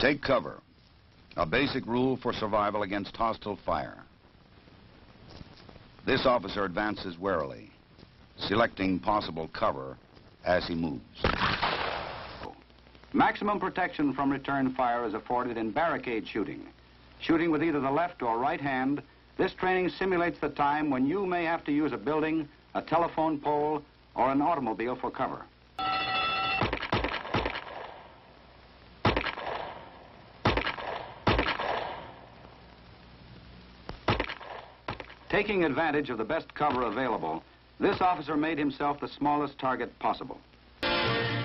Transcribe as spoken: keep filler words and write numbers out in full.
Take cover, a basic rule for survival against hostile fire. This officer advances warily, selecting possible cover as he moves. Maximum protection from return fire is afforded in barricade shooting. Shooting with either the left or right hand, this training simulates the time when you may have to use a building, a telephone pole, or an automobile for cover. Taking advantage of the best cover available, this officer made himself the smallest target possible.